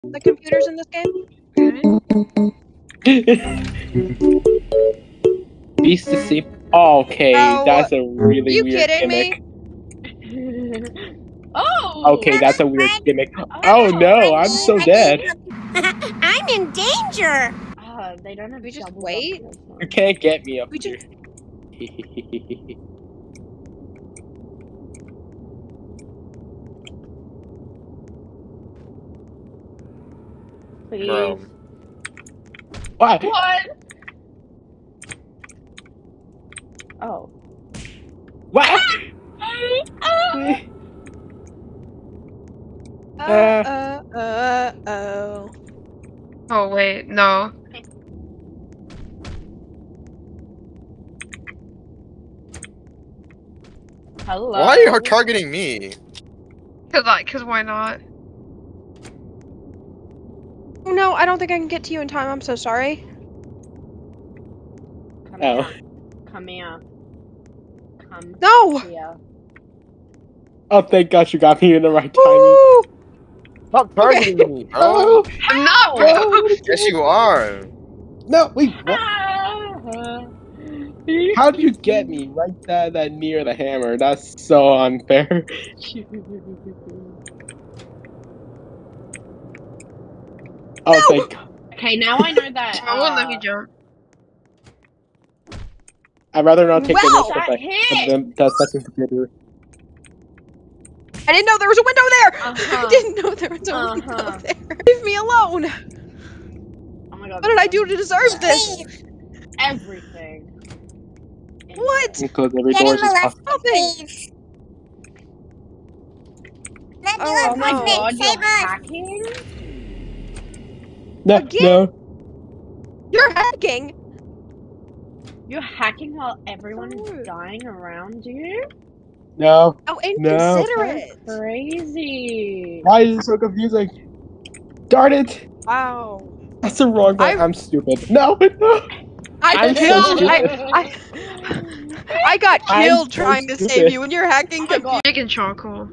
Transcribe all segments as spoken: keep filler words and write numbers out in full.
the computers in this game? Beast to see. Okay, Oh, that's a really you weird kidding gimmick. me? Oh! Okay, that's a weird gimmick. Oh, Oh no, I'm so dead. I'm in danger! Uh, they don't have We just double wait? up this one. You can't get me up We here. just- Please. Bro. What? What? Oh. What? Uh, uh, uh, oh. Oh wait, no. Hello. Why are you targeting me? Cause like, cause why not? Oh no, I don't think I can get to you in time. I'm so sorry. Come Oh. here. Come here. Come No! here. Oh, thank God you got me in the right timing. Woo! Stop targeting me, bro. Oh, I'm not, bro. oh, Yes, you are. no, wait, what? Ah. How did you get me right that, that near the hammer? That's so unfair. Oh, No! thank God. Okay, now I know that. I won't let me uh, jump. I'd rather not take Well, the risk of that like hit! of them that second computer. I didn't know there was a window there! Uh-huh. I didn't know there was a Uh-huh. window there. Leave me alone! Oh my God. What did I do to deserve this? Please, Everything. What? Because every getting door is molested, possible. please. Let Oh, law Oh my enforcement God, save you're us. hacking? No, Again? no. You're hacking! You're hacking while everyone So is rude. dying around you? No. Oh, No. inconsiderate! Crazy. Why is it so confusing? Darn it! Wow. That's the wrong way. I- I'm stupid. No, no. I I'm so killed- stupid. I, I, I got I'm killed so trying to stupid. save you, and you're hacking Oh my computers. God. Making charcoal.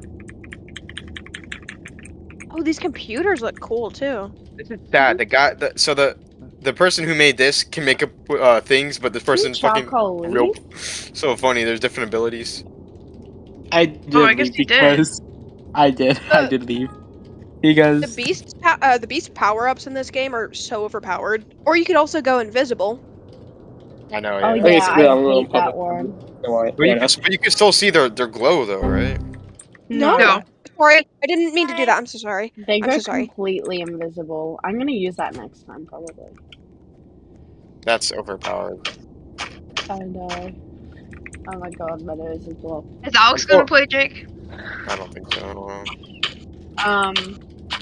Oh, these computers look cool too. This is sad. The guy, the, so the the person who made this can make up uh, things, but this person fucking charcoal real. So funny. There's different abilities. I did Oh, I guess leave you did. because I did. I Uh, did leave because The beast, po- uh, the beast power-ups in this game are so overpowered. Or you could also go invisible. I know. Oh Yeah. Okay, yeah, so I I'm a little hate that public. one. No, I- But you, yeah, can, but you can still see their their glow though, right? No. No. Sorry, I didn't mean to do that. I'm so sorry. They I'm go so sorry. completely invisible. I'm gonna use that next time, probably. That's overpowered. I know. Oh my God, my nose is blocked. Is Alex gonna play, Jake? I don't think so. I don't know. Um.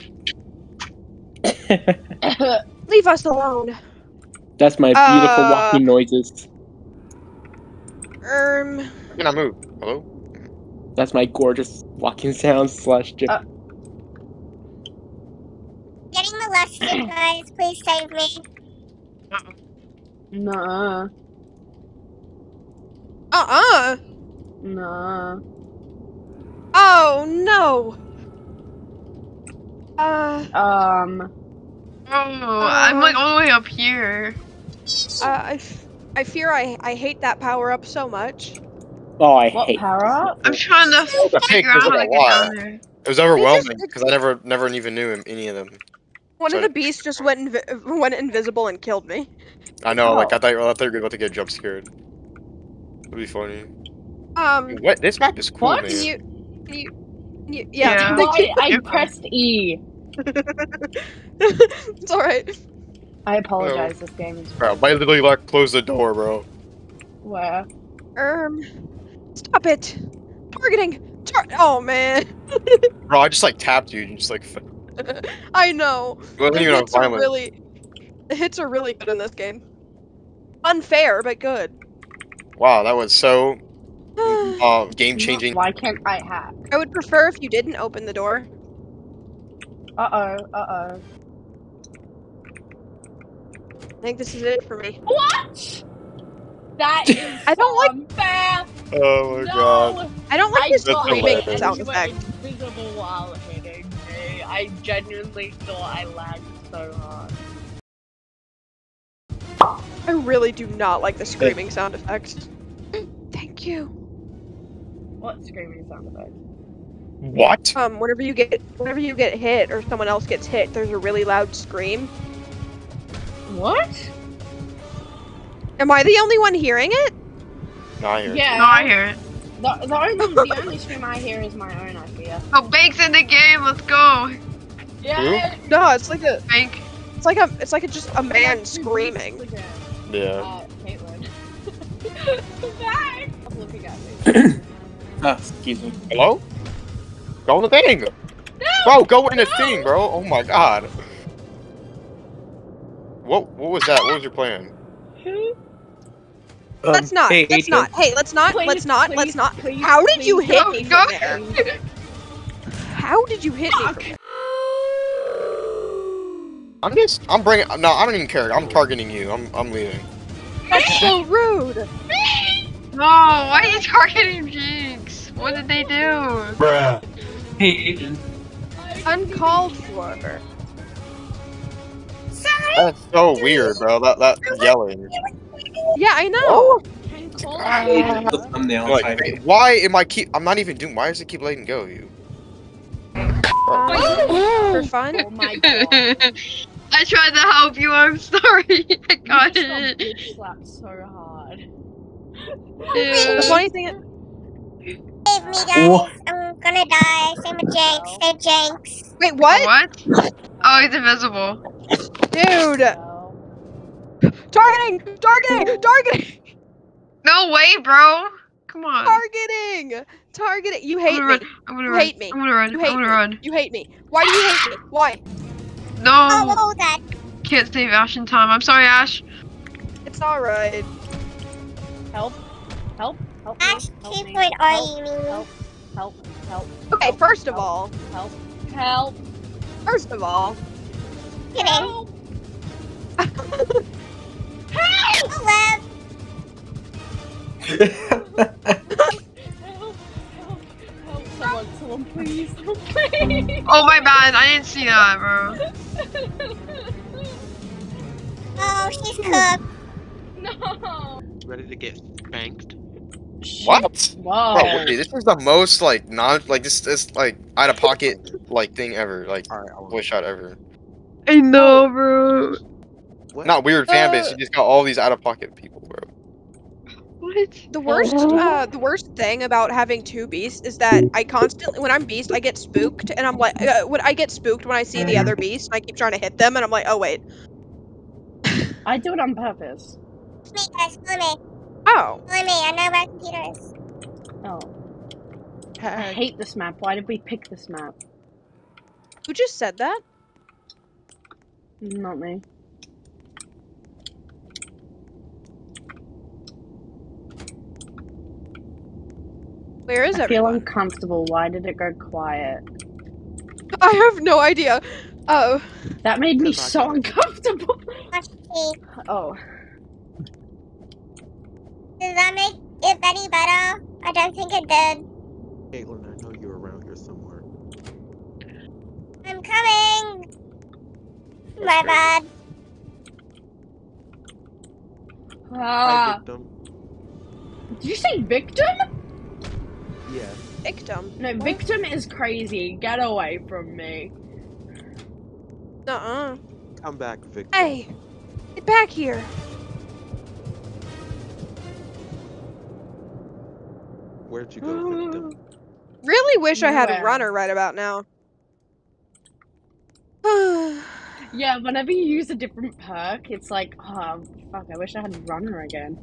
Leave us alone. That's my beautiful Uh, walking noises. Um. I cannot move. Hello. That's my gorgeous walking sounds slash. j- Uh, Getting molested, guys. Please save me. Uh-oh. Nah. Uh-uh. Nah. Oh no. Uh. Um. Oh, I'm like all the way up here. Uh, I, f- I fear I, I hate that power-up so much. Oh, I What hate. power up? I'm trying to The pick figure was out how like to a get lot. down there. It was overwhelming just- because I never never even knew any of them. One Sorry. of the beasts just went invi- went invisible and killed me. I know. Like Oh. I thought, I thought you were about to get jump scared. It'd be funny. Um. What? This map is cool, What? man. Can you? Can you? Can you yeah. Yeah. Why? I You're fine. pressed E. It's all right. I apologize. This game is. Bro, I literally like closed the door, bro. Where? Um. Stop it. Targeting. Tar- oh man. Bro, I just like tapped you and just like. I know. It wasn't The even hits are violent. really. The hits are really good in this game. Unfair, but good. Wow, that was so uh, game changing. Why can't I hack? I would prefer if you didn't open the door. Uh oh. Uh oh. I think this is it for me. What? That is I don't so like- unfair. Oh my No. god. I don't like I this thought screaming you sound were effect. invisible while hitting me. I I genuinely thought I lagged so hard. I really do not like the screaming sound effects. Thank you. What screaming sound effect? What? Um, whenever you get whenever you get hit or someone else gets hit, there's a really loud scream. What? Am I the only one hearing it? No, I hear it. Yeah. No, I hear it. The, the, only, the only scream I hear is my own, I fear. Oh, Bank's in the game. Let's go. Yeah. No, it's like a Bank. it's like a it's like a, just a man screaming. Yeah. Uh, Caitlin. Back! Stop looking at me. Ah, excuse me. Hello? Go in the thing! No! Bro, go in the No! thing, bro! Oh my god. What what was that? What was your plan? Um, Let's not. hey, let's Ethan. not. Hey, let's not. Please, let's not. please, let's not. please, How did you please, hit Go, me go. from there? How did you hit me from there? I'm just I'm bringing no, I don't even care. I'm targeting you. I'm I'm leaving. That's so rude. No, why are you targeting Jinx? What did they do? Bruh. Hey, Ethan. Uncalled for. That's so weird, bro. That that yelling. Yeah, I know. Can call Ethan, me. the thumbnail Like, type. wait, why am I keep I'm not even doing why does it keep letting go of you? Um, for fun. Oh my god. I tried to help you. I'm sorry. I got You just got it. bitch slapped so hard. The Dude. funny thing. Save me, guys. I'm gonna die. Save me, Jinx. Well. Save Jinx. Wait, what? What? Oh, he's invisible. Dude, Well. targeting, targeting, targeting, No way, bro. Come on. targeting, targeting. You hate I'm me. gonna run. I'm gonna You run. hate me. I'm gonna run. You I'm hate gonna me. run. You hate me. Why do you hate me? Why? Oh, No. what was that? Can't save Ash in time. I'm sorry, Ash. It's all right. Help. Help. Help me. Ash Help me. 2.0, Help. you mean? Help. Help. Help. Okay, Help. first of Help. all, Help. Help. first of all, Kidding. Help. Help! Help. Help. Help. Someone. Someone, please. Someone, please. Oh my bad. I didn't see that, bro. Oh, she's cooked. No. Ready to get spanked? What? Whoa. Bro, wait, this is the most like non like this this like out of pocket like thing ever. Like Alright, I want voice shot ever. I know, bro. what? Not weird fan base, Uh, you just got all these out of pocket people, bro. What? the worst, uh, the worst thing about having two beasts is that I constantly, when I'm beast, I get spooked, and I'm like, uh, when I get spooked when I see the other beast, and I keep trying to hit them, and I'm like, oh wait, I do it on purpose. Me, guys, follow me. oh, Follow me. I know where computer is. Oh. I heck. hate this map. Why did we pick this map? Who just said that? Not me. Where is I feel everyone? uncomfortable. Why did it go quiet? I have no idea. Oh, That made me Because I so got it. uncomfortable. Watch the key. Oh. Does that make it any better? I don't think it did. Caitlin, I know you're around here somewhere. I'm coming. You're My scared. bad. Hi, Ah. victim. Did you say victim? Yeah. victim. No, victim is crazy. Get away from me. Uh-uh. Come back, victim. Hey, get back here. Where'd you go, victim? Really wish I had a Nowhere. runner right about now. Yeah, whenever you use a different perk, it's like, oh, fuck, I wish I had a runner again.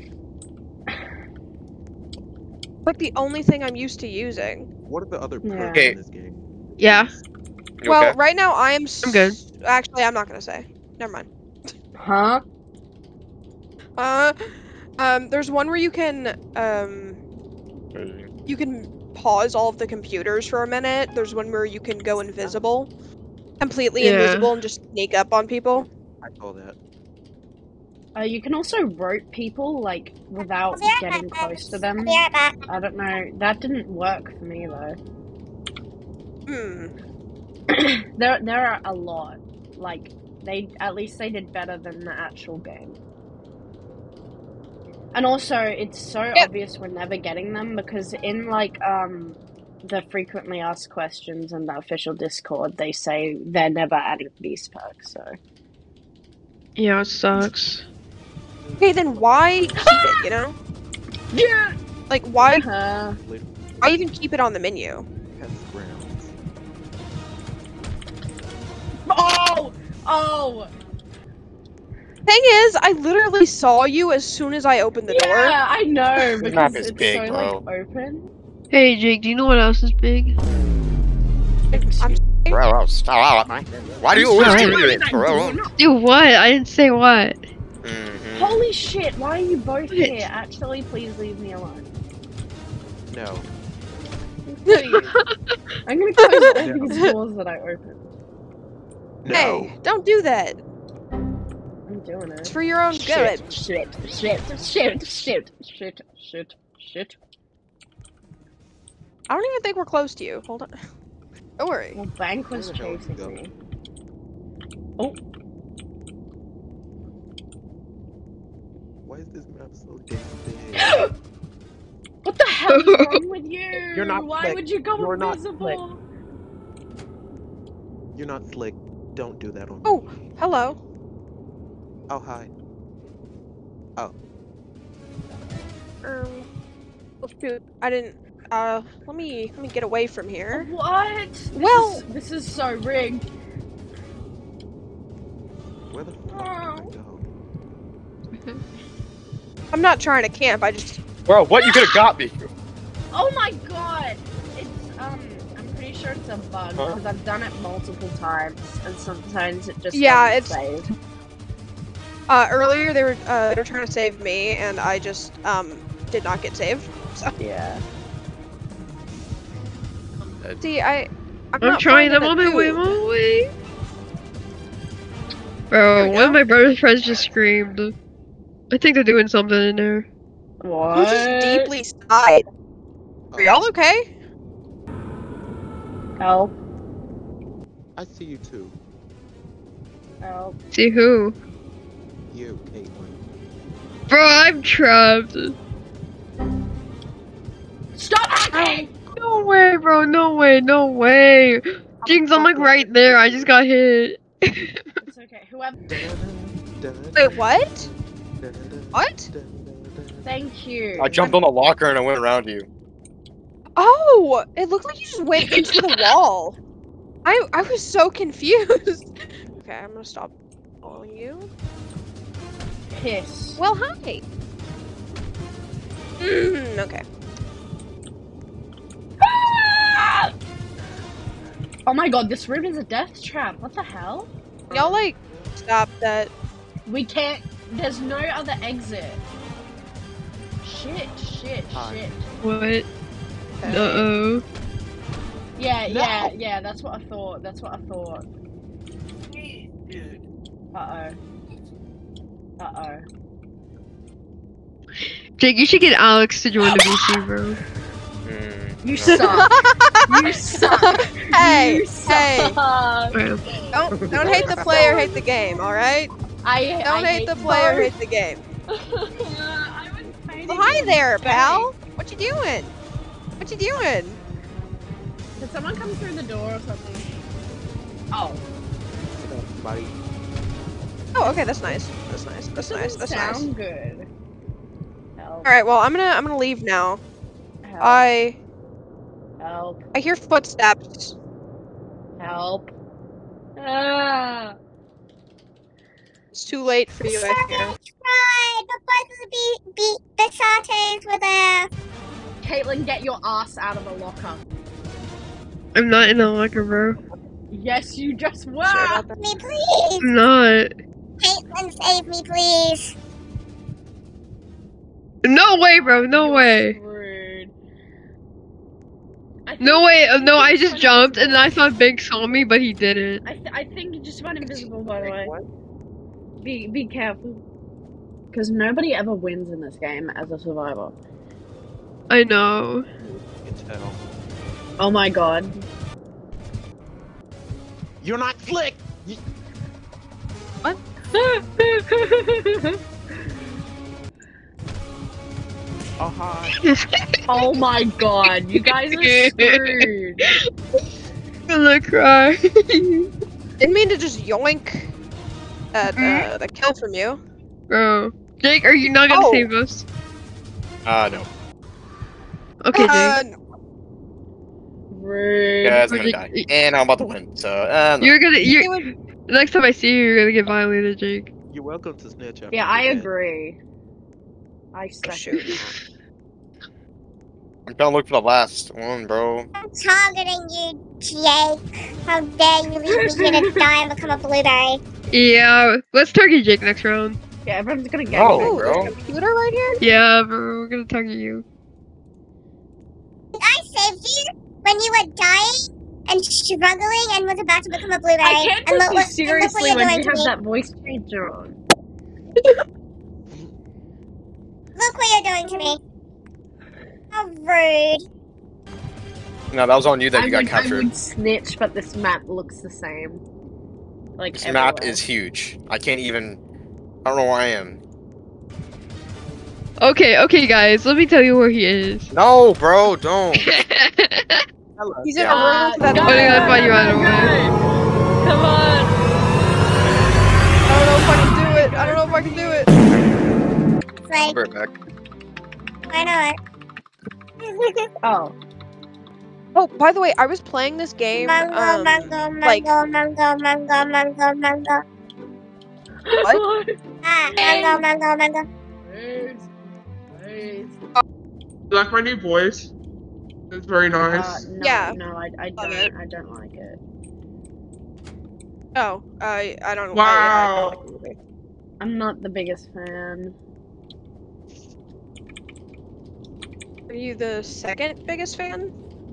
Like the only thing I'm used to using. What are the other Yeah. perks Okay. in this game? Yeah. You Well, okay? right now I am. S I'm good. Actually, I'm not gonna say. Never mind. Huh? Uh, um, there's one where you can um, you can pause all of the computers for a minute. There's one where you can go invisible, completely Yeah. invisible, and just sneak up on people. I saw that. Uh, you can also rope people, like, without I'll be right getting back, close guys. to them. I'll be right back. I don't know. That didn't work for me, though. Hmm. there, there are a lot. Like, they at least they did better than the actual game. And also, it's so Yep. obvious we're never getting them because in like um the frequently asked questions and the official Discord, they say they're never adding these perks. So Yeah, it sucks. Okay, then why keep it, you know? yeah. Like, why, Uh, why even keep it on the menu? Test grounds. oh, oh. Thing is, I literally saw you as soon as I opened the door. Yeah, I know This map because is it's big, so bro. like open. Hey, Jake, do you know what else is big? I'm Bro, stop. Why do you always do it, bro? Do what? I didn't say what. Mhm. Holy shit! Why are you both What? here? Actually, please leave me alone. No. Please. I'm gonna close all No. these doors that I opened. No. Hey, don't do that. I'm doing it. It's for your own Shit, good. shit, shit, shit, shit, shit, shit, shit. I don't even think we're close to you. Hold on. Don't worry. Well, Bank was Where the hell did you chasing go? me. Oh, Why is this map so damn big? what the hell is wrong with you? You're not Why slick. would you go You're not invisible? You're not slick. Don't do that on Oh, me. hello. Oh, hi. Um, oh shoot, I didn't. Uh, let me let me get away from here. What? This Well- is, this is so rigged. Where the fuck Oh. did I go? I'm not trying to camp. I just. Bro, what? You could have got me. Oh my god! It's, um, I'm pretty sure it's a bug, Huh? because I've done it multiple times, and sometimes it just Yeah, doesn't it's- save. Uh, earlier they were uh they were trying to save me, and I just um did not get saved. So Yeah. see, I. I'm, I'm not trying. I'm finding on a my way. I'm tube. on my way. There Bro, we one of go. my brother's friends just screamed. I think they're doing something in there. What? Who just deeply sighed? Are y'all okay? Help. I see you too. Help. See who? You, Caitlin. Bro, I'm trapped. Stop hacking! No way, bro. No way. No way. Jinx, I'm like right there. I just got hit. It's okay. Whoever. Wait, what? What? Thank you. I jumped on the locker and I went around you. Oh, it looked like you just went into the wall. I I was so confused. Okay, I'm gonna stop following you. Piss. Well, hi. Mm, okay. Ah! Oh my god, this room is a death trap. What the hell? Y'all like stop that. We can't. There's no other exit. Shit, shit, Hi. shit. What? Okay. Uh-oh. Yeah, No. yeah, yeah, that's what I thought. That's what I thought. Uh oh. Uh oh. Jake, you should get Alex to join the V C, bro. Mm, You no. suck. You suck. Hey, You hey. suck. Wow. Don't don't hate the player, hate the game. All right. I Don't I hate the player, both. hate the game. I was fighting Well, hi them there, both. pal. What you doing? What you doing? Did someone come through the door or something? Oh. Buddy. Oh, okay, that's nice. That's nice. That's This nice. doesn't That's nice. sound good. Help. All right. Well, I'm gonna I'm gonna leave now. Help. I Help. I hear footsteps. Help. Ah. It's too late for you, I fear. Right, the buttons beat beat the sautés with a. Caitlin, get your ass out of the locker. I'm not in the locker, bro. Yes, you just were. Sorry about that. Me, please. I'm not. Caitlin, save me, please. No way, bro. No You're way. screwed. I No think- way. uh, think No, you I just just went jumped and then I invisible. thought Big saw me, but he didn't. I, th I think you just went invisible, by the way. What? Be be careful. Because nobody ever wins in this game as a survivor. I know. You can tell. Oh my god. You're not slick. You... What? Oh hi. Oh my god, you guys are screwed. I'm gonna cry. Didn't mean to just yoink that uh the kill from you. Bro. Jake, are you not gonna Oh. save us? Uh, no. Okay, Jake. Uh, Rude. Guys, I'm gonna Jake, die. And I'm about to win, so, uh, no. You're gonna- it you're- would- next time I see you, you're gonna get violated, Jake. You're welcome to snitch up. Yeah, I agree. I second shoot. that. I'm trying to look for the last one, bro. I'm targeting you, Jake. How dare you leave me here to die and become a blueberry? Yeah, let's target Jake next round. Yeah, everyone's gonna get No, you. Ooh, there's bro. a computer right here? Yeah, bro, we're gonna target you. I saved you when you were dying and struggling and was about to become a blueberry. I can't and take look you what, and look seriously what you're when doing you to have me. that voice changer on. Look what you're doing to me. How rude. No, that was on you that I you got would, I captured. would snitch, but this map looks the same. Like This map everywhere. is huge. I can't even... I don't know where I am. Okay, okay, guys, let me tell you where he is. No, bro, don't. Hello. He's in Yeah. a room Uh, that go, Oh, yeah, I thought you go, ran go, away. go. Come on. I don't know if I can do it. I don't know if I can do it. It's I'll like, be right back. why not? Oh. Oh, by the way, I was playing this game. Mango, um, mango, like- mango, mango, mango, mango, mango. What? Ah, mango, mango, mango. Please. Please. You like my new voice? It's very Uh, nice. no, Yeah. no, I, I Love don't, it. I don't like it. Oh, I I don't. I, Wow. I don't like the movie. I'm not the biggest fan. Are you the second biggest fan?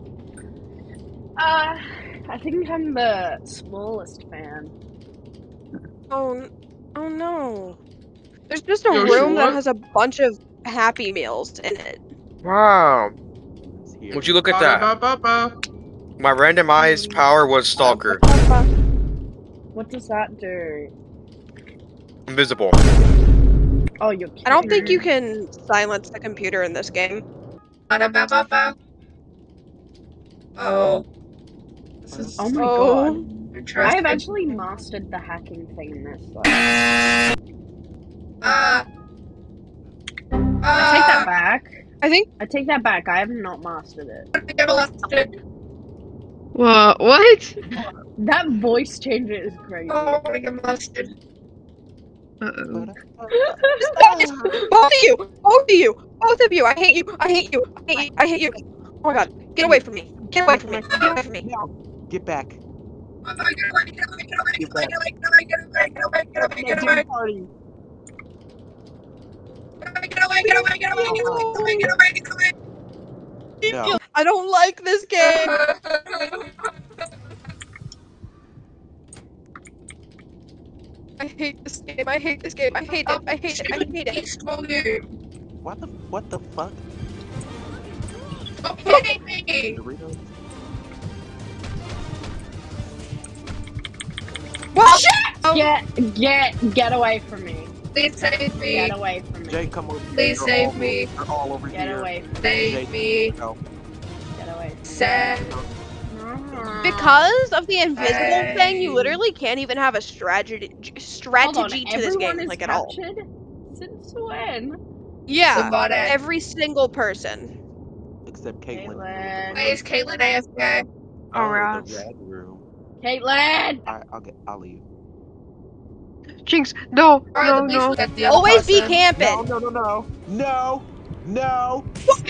Uh, I think I'm the smallest fan. Oh, n- oh no. There's just a Yo, room that what? has a bunch of Happy Meals in it. Wow. It's here. Would you look at that? Ba-da-ba-ba-ba. My randomized power was Stalker. What does that do? Invisible. Oh, you're I don't think you kidding. can silence the computer in this game. Ba-da-ba-ba-ba. Oh. This is Oh my Oh. god. I interesting. have actually mastered the hacking thing in this. Like, Uh, I take that back. I think I take that back. I have not mastered it. What? What? That voice changer is crazy. Oh, we get mustard. Uh-oh. both of you, both of you, both of you. I hate you. I hate you. I hate you. I hate you. Oh my god, get away from me. Get away from me. Get away from me. No, get back. Get away, get away, get away, get away, Get get away, back. get away, get away, get away, get away, get away, get away. Party. Get away, get away, get away, get away, get away, get away, get away. No. I don't like this game. I hate this game. I hate this game. I hate it. I hate it. I hate it. What the what the fuck? Stop hitting me! Doritos? Well, shit! Get, get, get away from me. Please save me. Get away from me. Jay, come over here. Please They're save all me. Over, they're all over Get here. away from me. Save me. No. Get away from me. Save. Because of the invisible Hey. thing, you literally can't even have a strategy Hold on, strategy to this everyone game, is like at all. captured? Since when? Yeah, Somebody. every single person. Except Caitlyn. Caitlyn. Why is Caitlyn A F K? Oh, Alright. the red room. Caitlyn! Alright, I'll get. I'll leave. Jinx, no, Or no, the no. beast at the other Always be person. camping. No, no, no, no, no, no.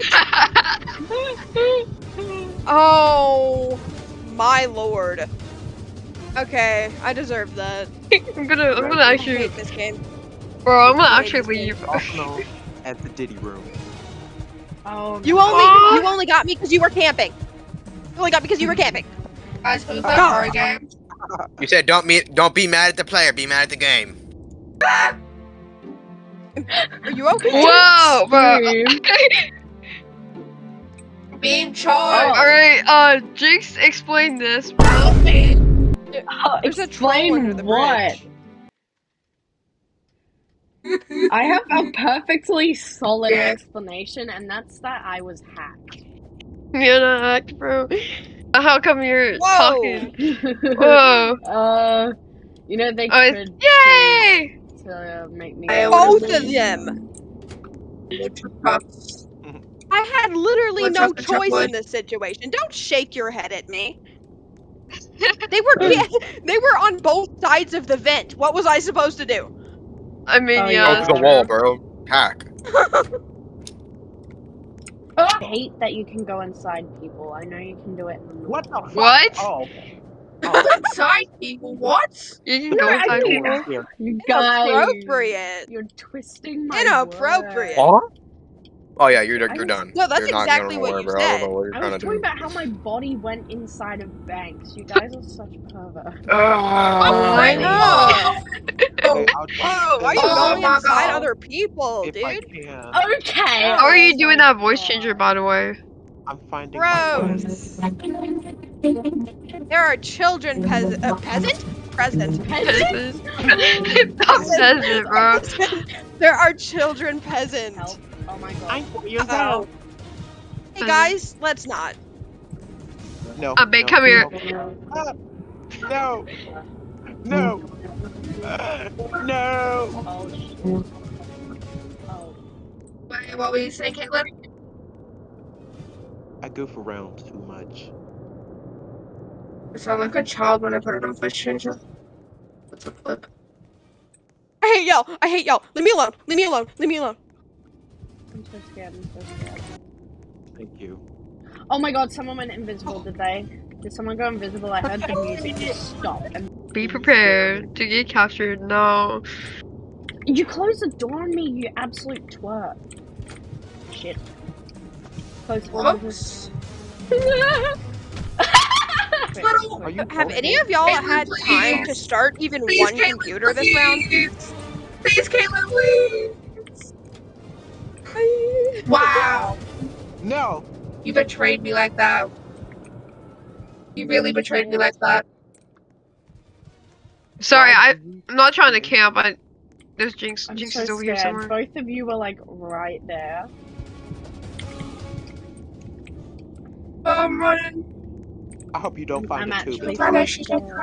Oh my lord. Okay, I deserve that. I'm gonna, I'm gonna I actually, hate this game. bro, I'm gonna I hate actually this game. leave. Also known as the Diddy room. Oh, You no. only Aw. you only got me because you were camping. You only got me because you were camping. Guys, who's Oh. that car game? You said don't me don't be mad at the player, be mad at the game. Are you okay? Whoa, bro. Being charged. Oh. Alright, uh, Jinx, explain this. Help me. Oh, There's a troll explain under the what? bridge. I have a perfectly solid explanation, and that's that I was hacked. You're not hacked, bro. How come you're Whoa! talking? Whoa. uh, you know they Oh, could yay! choose to make me. Both of them. I had literally What's no up, choice chocolate? in this situation. Don't shake your head at me. They were they were on both sides of the vent. What was I supposed to do? I mean, Oh, yeah, Go yeah. through the wall, bro. Hack. I hate that you can go inside people. I know you can do it in the normal What the one. fuck? What? Oh, okay. Oh, Inside people, what? You can No, go I inside think people. here. you guys, Inappropriate. you're twisting my Inappropriate. words. Huh? Oh yeah, you're I you're was- done. No, that's you're not exactly going what nowhere, you bro. I don't know said. what you're I trying was to talking do. about how my body went inside of banks. You guys are such perverts. Oh I my know. god. Okay, I'll try Whoa, to why are stay you Oh going my inside god. other people, if I dude? can. Okay. How are you oh doing my that voice God. changer, by the way? I'm finding my way. Gross. There are children pes- uh, peasant? Present. Peasants? Stop says it, bro. There are children peasant. Help. Oh my god. I'm four years Uh-oh. old. Hey guys, let's not. No. Uh, babe, no, come here. No. Ah, no. No. Uh, no. Oh shit. Oh. Wait, what were you saying, Caitlin? I goof around too much. I sound like a child when I put it on voice changer. What's a flip? I hate y'all. I hate y'all. Leave me alone. Leave me alone. Leave me alone. I'm so scared. I'm so scared. Thank you. Oh my god, someone went invisible, did they? Did someone go invisible? I heard the music just stop. And Be prepared to get captured. No. you closed the door on me, you absolute twerp. Shit. Close the door. Whoops. Are you Have both any here? of y'all Caitlin, had time to please. start even Please, one Caitlin, computer this round? please. Please, Caitlin, please. Wow. No. You betrayed me like that. You really betrayed me like that. Sorry, Why I, do you- I'm not trying to camp. I there's Jinx. I'm Jinx so is over here scared. somewhere. Both of you were like right there. Oh, I'm running. I hope you don't find I'm it too. actually Try so that shit scared.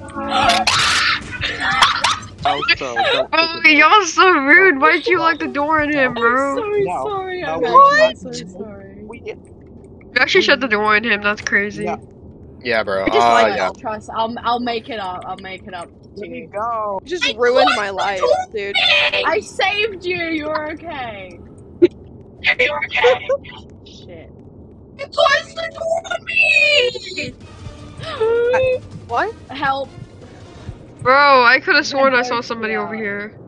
Also, don't Oh, think about y'all so rude. Why'd you lock the door on him, I'm bro? so No, sorry. no, I'm we're actually not. so sorry. We did. You actually shut the door on him. That's crazy. No. Yeah, bro. I just Uh, like yeah. Trust, trust. I'll I'll make it up. I'll make it up to Let me you. go. You just ruined my life, dude. I saved you. You're okay. You're okay. Shit. You closed the door on me. What? Help. Bro, I could have They're sworn I saw both somebody over here. here.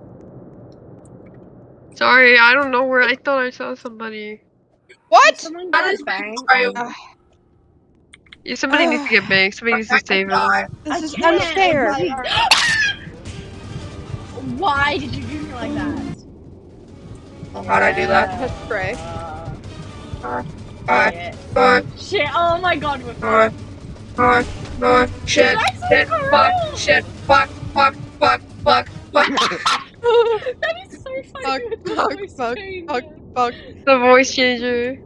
Sorry, I don't know where. I thought I saw somebody. Did What? someone That get is banked? betrayal. Ugh, Yeah, somebody needs to get banked. Somebody needs to I can save him. die. this I is can't. unfair. Like, why did you do me like that? How'd I do that? That's great. Uh, Alright. shit. Alright. Shit. Oh my god, we're Alright. Alright. Alright. Shit. Guys, Shit. for Fuck. real? Shit. Fuck. Fuck. Fuck. Fuck. Fuck. That is so funny Fuck, with the fuck, voice fuck, changer. fuck, fuck. The voice changer.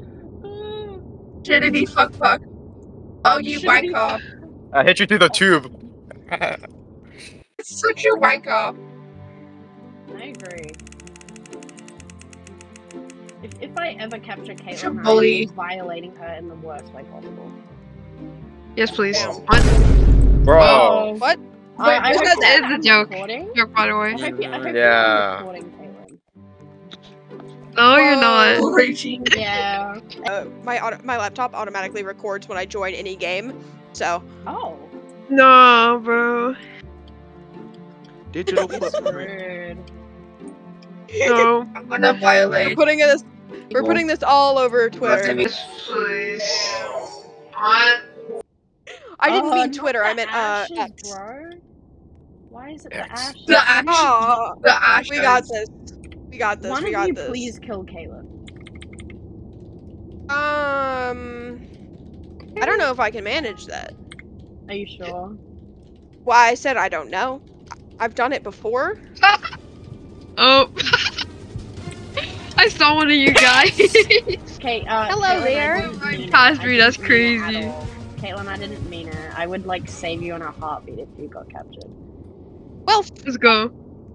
Shitty fuck fuck. Oh, you Shitty white cop. I hit you through the tube. It's such a white cop. I agree. If, if I ever capture Such a Caitlin, I'm bully. violating her in the worst way possible. Yes, please. Damn. What? Bro. Oh. What? I, I who hope said that? I'm It's a joke. recording. Joke, by the way. I hope, you, I hope Mhm, you're yeah. recording, Caitlin. No, you're not. Whoa. Raging. Yeah. Uh, my auto my laptop automatically records when I join any game, so Oh. No, bro. Digital That's footprint. rude. No. I'm gonna we're violate. putting this we're putting this all over Twitter. Please. What? I didn't Uh, mean not Twitter. the I meant uh ashes, X. bro. Why is it X. the ashes? The ashes. Aw, The ashes. we got this. We got this. One we of got you this. please kill Caitlin. Um, I don't know if I can manage that. Are you sure? Why I said I don't know. I've done it before. Oh. I saw one of you guys. Okay, uh, Hello Caitlin, there. I didn't mean it. Cosby, I didn't that's mean crazy. It at all. Caitlin, I didn't mean it. I would like save you in a heartbeat if you got captured. Well, Let's go.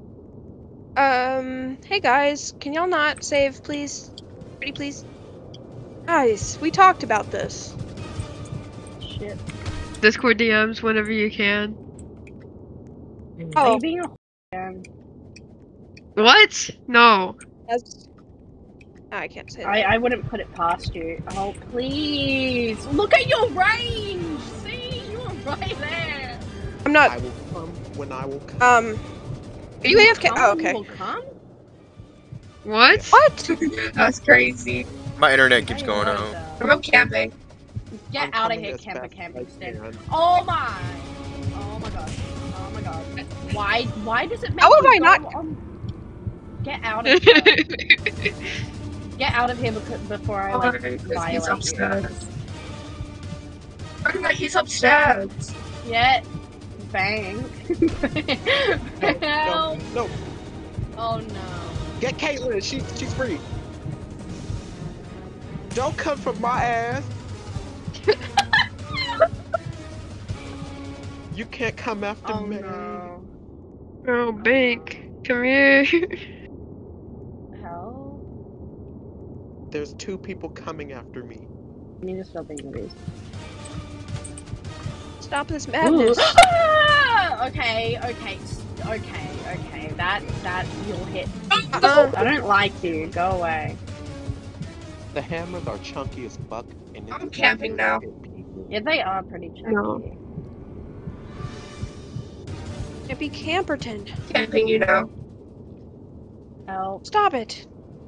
um, hey guys, can y'all not save, please? Pretty please? Guys, we talked about this. Shit. Discord D Ms whenever you can. Are Oh, you being a again? What? No. that's... I can't say that. I, I wouldn't put it past you. Oh, please. Look at your range. See? You were right there. I'm not... I will come when I will come. Um, are you A F K? Come Oh, when you okay. will come? What? What? That's crazy. My internet keeps Hey, going what out. the- I'm camping. Get I'm out of coming here, as camper fast as camping I stand. can. Oh my! Oh my god. Oh my god. Why why does it make How have you I go not- on... Get out of here. Get out of here because, before I like Alright, 'cause he's violate you. upstairs. He's upstairs. Get bang. No, Help. no. Oh no. Get Caitlin. She, she's free. Don't come for my ass. You can't come after Oh me. no. Oh, Bank. Come here. Hell? There's two people coming after me. I need to stop being these. Stop this madness. Ah! Okay, okay, s- okay, okay. That that you'll hit. Uh-uh. I don't like you. Go away. The hammers are chunky as fuck, and I'm it's camping now. Yeah, they are pretty chunky. No. Can't be Camperton. Camping, you know. Help. Stop it.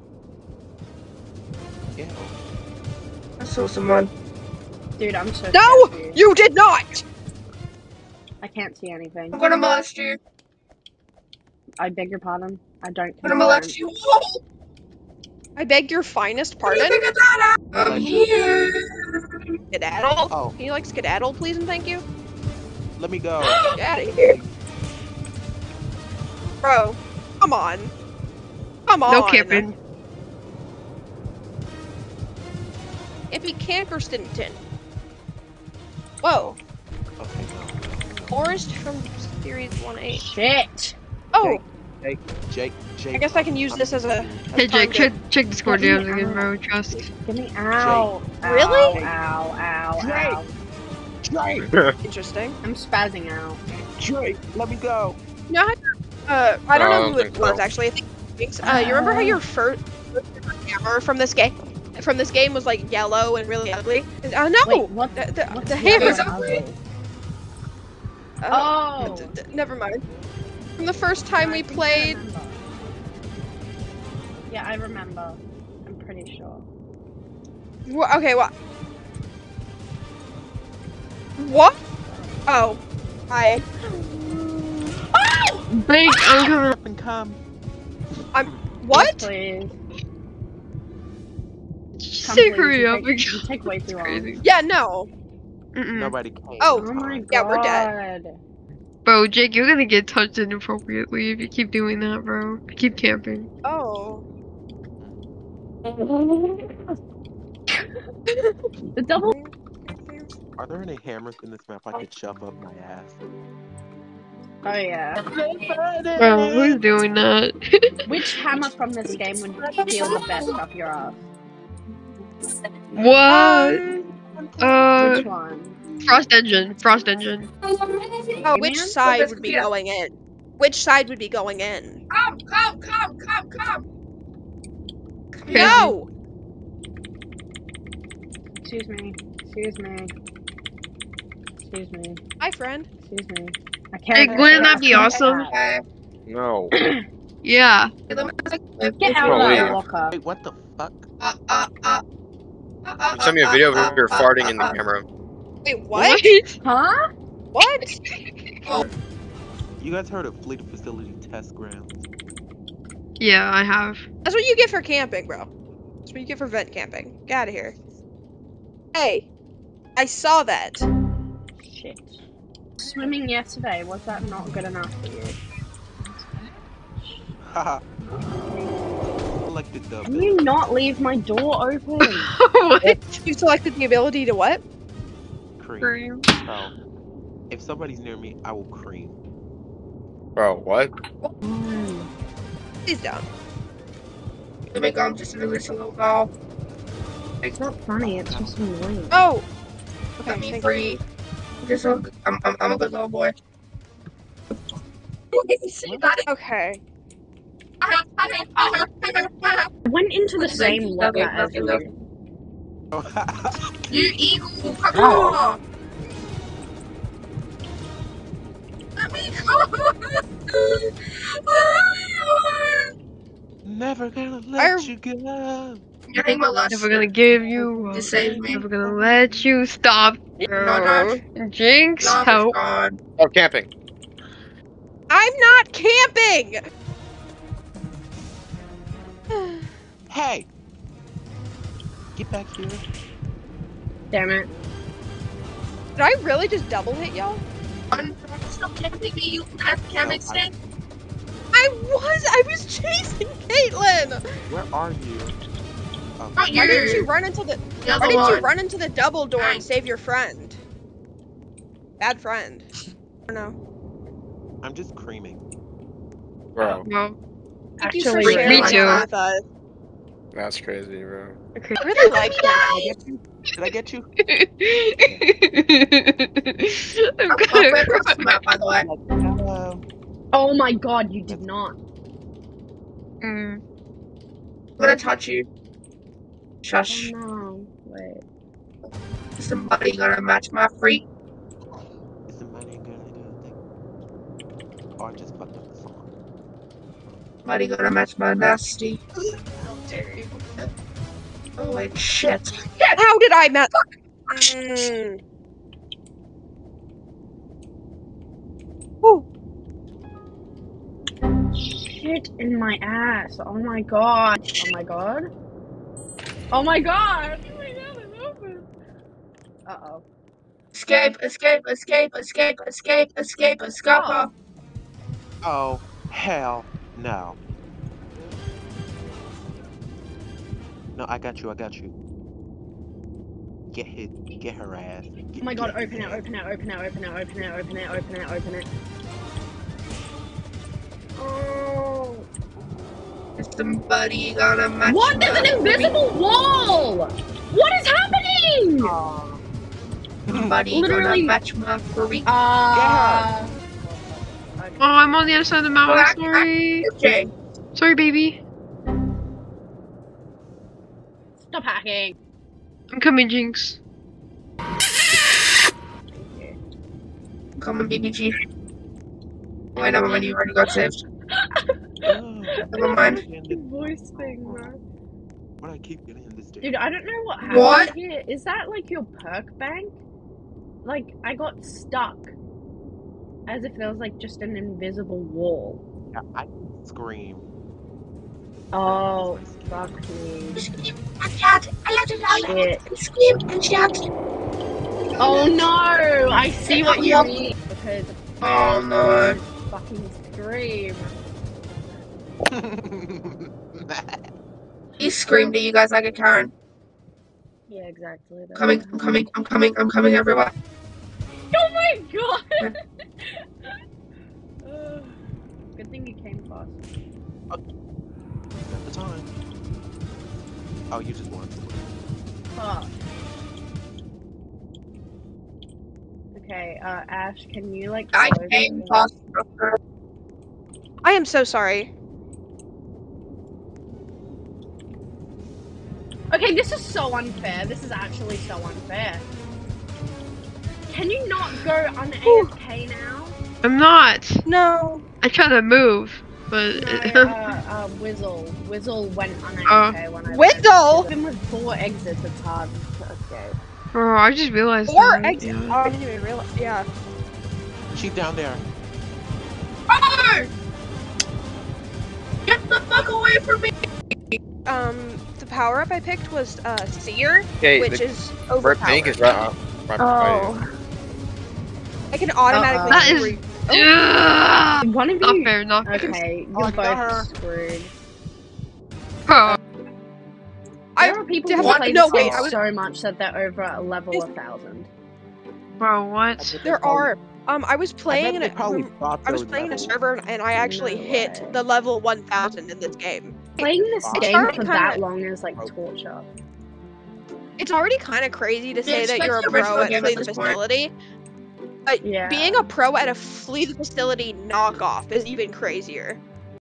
Ew. I saw someone. Dude, I'm so No! scared for you. You did not! I can't see anything. I'm gonna molest you. I beg your pardon. I don't I'm gonna consent. molest you. Whoa! I beg your finest What do you pardon? think of that? I'm here. Skedaddle? Oh, Can you like skedaddle, please and thank you? let me go. Get out of here. Bro, come on. Come on. No camping. It be Cankerstonton. Whoa. Okay, no. Forest from series one eight. Shit. Oh, Jake, Jake, Jake. I guess I can use this as a. as Hey, Jake, time check, to- check Discord D Let Ms me again, out. bro. Trust. Get me out. Really? Ow, ow, ow, ow. Drake, Interesting. I'm spazzing out. Drake, let me go. No, uh, I don't No, I know don't who it think was so. actually. I think Jinx. Uh, you remember how your first hammer from this game, from this game was like yellow and really ugly? Uh, no, Wait, what? the the, what's the yellow hammer. and ugly? Uh, Oh. d- d- never mind. From the first time I we think I played. remember. Yeah, I remember. I'm pretty sure. Wha okay, what? What? Oh, hi. Bank, I'm coming. Up and come. What? Please. Come, Say please. hurry You up. take, you take way too long. Crazy. Yeah, no. Mm-mm. Nobody came. Oh, Oh my god. yeah, we're dead. Bro, Jake, you're gonna get touched inappropriately if you keep doing that, bro. Keep camping. Oh. The double. Are there any hammers in this map I could shove up my ass? Oh yeah. Bro, who's doing that? Which hammer from this game would feel the best up your ass? What? Um, Uh, Which one? Frost Engine. Frost Engine. oh, which man? side Let's would be get- going in? Which side would be going in? Come, come, come, come, come. Crazy. No! Excuse me. Excuse me. Excuse me. Hi, friend. Excuse me. I Hey, can't. wouldn't that be awesome? Okay. No. Yeah. Get out No, of wait. that locker. Wait, what the fuck? Uh, uh, uh. Uh, uh, You sent me a video of your farting in the camera. Wait, what? Huh? What? You guys heard of Fleet Facility Test Grounds? Yeah, I have. That's what you get for camping, bro. That's what you get for vent camping. Get out of here. Hey, I saw that. Shit. Swimming yesterday, was that not good enough for you? Haha. Selected the Can you not leave my door open? What? You selected the ability to what? cream. Cream. Bro, if somebody's near me, I will cream. Bro, what? Mm. Please don't. Let me go. I'm just gonna listen a little while. It's not funny, it's just annoying. Oh! Let Okay, me thank free. you. Just so I'm, I'm, I'm a good little boy. Okay. I went into the same locker as you. You evil! Come on! Let me go! Never gonna let I- you go. You're hitting my last. Never gonna give you up. Just save me. Never gonna let you stop. No, Bro. Jinx, Love is help. gone. Oh, camping. I'm not camping! Hey! Get back here. Damn it. Did I really just double hit y'all? Stop camping me, you can't extend. I was! I was chasing Caitlin! Where are you? Oh, Not Why didn't you you. run into the- The Why other didn't you one. run into the double door and Thanks. save your friend? Bad friend. I don't know. I'm just creaming. Bro, No. Thank you for Actually, sharing Me that too. with us. that's crazy, bro. Okay. I really like that. Did I get you? I'm I'm gonna halfway across the map, by the way. Like, hello. Oh my god, you did not. Mm. I'm gonna touch you. Oh Shush. no. Wait. Somebody gonna match my freak. Is somebody gonna do thing? Oh, I just fucked up the song. Somebody gonna match my nasty. How dare you? Oh, wait, shit. How did I met- mm. Whew. Shit in my ass. Oh my god. Oh my god. Oh my god. Oh my god, it's open. Uh oh. Escape, escape, escape, escape, escape, escape, escape. Oh. Oh, hell no. No, I got you, I got you. Get hit, get her ass. Get, Oh my god, get open his it, ass. open it, open it, open it, open it, open it, open it, open it. Oh. Is somebody gonna match What? my There's an invisible wall! What is happening? Aw. Somebody Literally- gonna match my freak. Uh. Oh, I'm on the other side of the mountain. Well, I- Sorry. Okay. Sorry, baby. Stop hacking. I'm coming, Jinx. Come on, B B G. Wait, never mind, you already got saved. Oh, Never mind. understand Voice thing, bro. What I keep getting in this day. Dude, I don't know what happened What? here. Is that like your perk bank? Like, I got stuck. As if there was like just an invisible wall. Yeah, I can scream. Oh, fuck me. Scream and shout. I have to tell you. Scream and shout. Oh no! I see what you mean. Because Oh no. fucking scream. He screamed at you guys like a Karen. Yeah, exactly. That's Coming, what I'm coming, I'm coming, I'm coming everywhere. Oh my god! Ugh. Good thing you came fast. At the time. Oh, you just won. Fuck. Okay, uh, Ash, can you like I close came it? past. I am so sorry. Okay, this is so unfair. This is actually so unfair. Can you not go on A F K now? I'm not. No. I try to move, but No, uh, uh, Whizzle. Whizzle went on A F K when I Whizzle? went. Even with four exits, it's hard to escape. oh, I just realized Or that. exit. Yeah. Oh, I didn't even realize. Yeah. She's down there. Oh! Get the fuck away from me! Um, the power up I picked was uh Seer, Okay, which the is red pink overpowered. is right, uh, right by you. I can automatically. That see is. where you- Ugh! One of Not you. fair, not fair. Okay, Oh, I you're got her. both screwed. Bro. I There are people who definitely- play no, this wait, game I was- so much that they're over a level a thousand. Bro, what? There are. Um, I was I playing bet in they a, probably rem- bought I was those playing in a levels. server and, and I actually No hit way. the level one thousand in this game. Playing this It's game already for kinda- that long is like torture. It's already kind of crazy to say it's that like you're a the pro original at game Flee at the this point. Facility. But Yeah. being a pro at a Flee the Facility knockoff is even crazier.